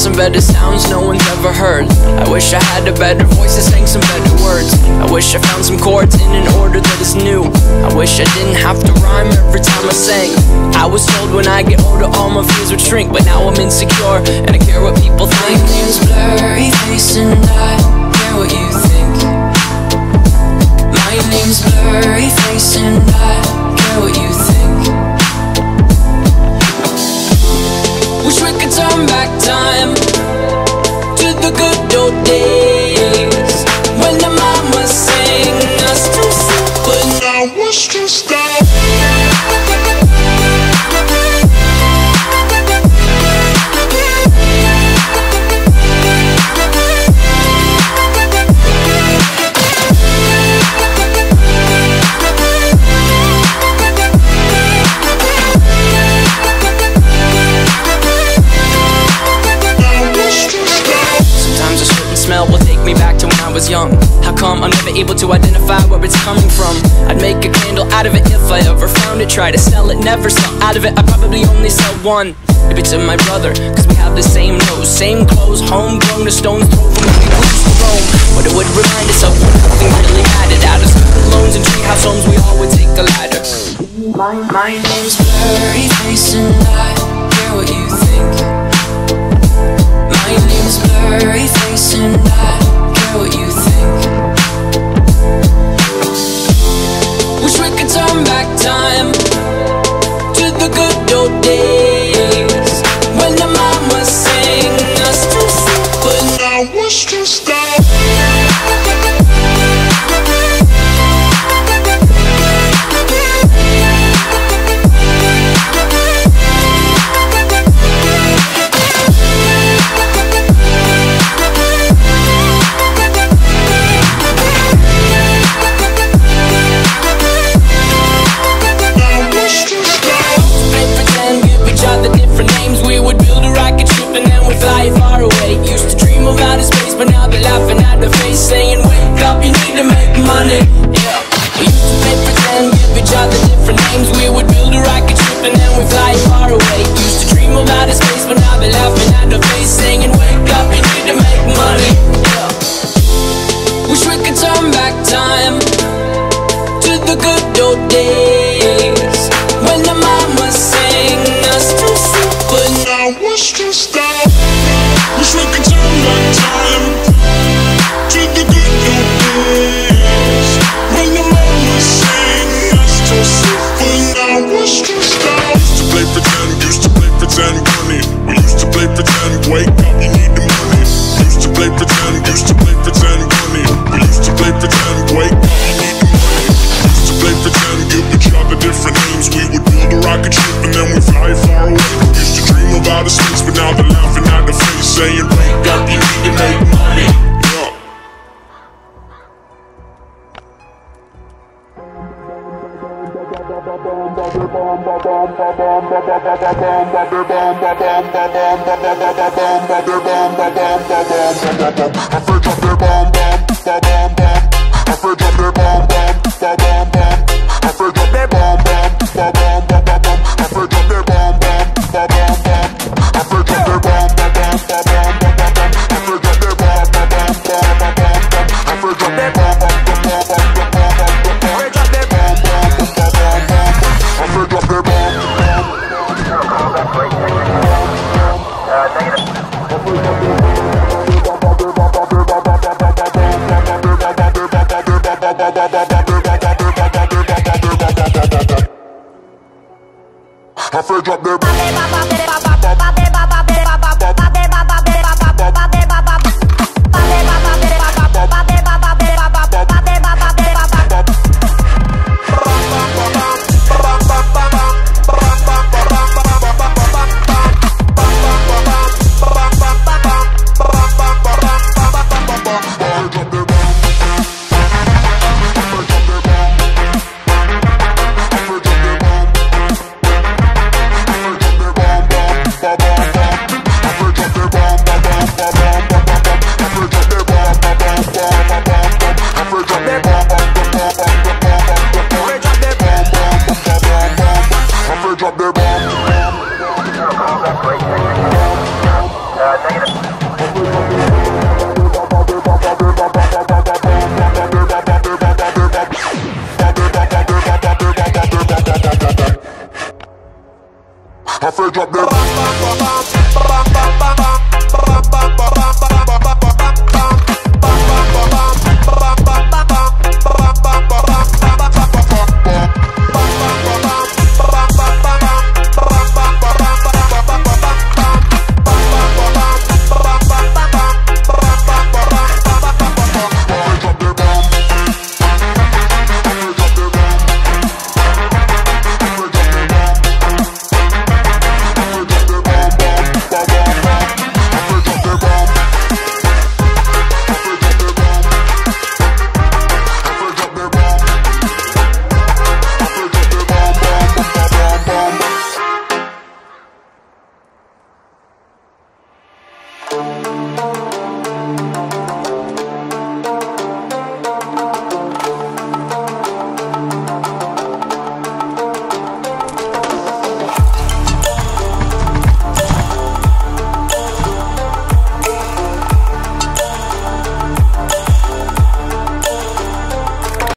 some better sounds no one's ever heard. I wish I had a better voice that sang some better words. I wish I found some chords in an order that is new. I wish I didn't have to rhyme every time I sang. I was told when I get older all my fears would shrink, but now I'm insecure and I care what people think. My name's Blurryface and I care what you think. My name's Blurryface and I care what you think. Wish we could turn back time to the good old days when the mama sang us to sleep, but now it's just will take me back to when I was young. How come I'm never able to identify where it's coming from? I'd make a candle out of it if I ever found it. Try to sell it, never sell out of it. I probably only sell one. Maybe to my brother, cause we have the same nose, same clothes, homegrown, a stone's throw from when we used to roam. But it would remind us of when nothing really mattered. Out of school loans and treehouse homes, we all would take the ladder. My name's Blurryface and I care what you think. My name's Blurryface and I care what you think. Wish we could turn back time to the good old days when the mama sang us to sleep, but now it's just far away. Used to dream of outer space, but now they're laughing at the face, saying wake up, you need to make money. Yeah, we used to play pretend, give each other different names. We would build a rocket ship and then we fly far away. Used to dream of outer space, but now they're laughing at the face, saying wake up, you need to make money. Yeah, wish we could turn back time to the good old days when the mama sang us to sleep, but now it's just wish we could turn back time to the good old days when the mama sang us to sleep, but now it's just used to play pretend, bunny. We used to play pretend, wake up, you need the money. Used to play pretend, bunny. We used to play pretend, wake up, you need the money. Used to play pretend, give each other different names. We would build a rocket ship and then we fly far away. Used to dream of outer space, but now they're laughing at the face, saying wake up, you need to make money. I feel drop their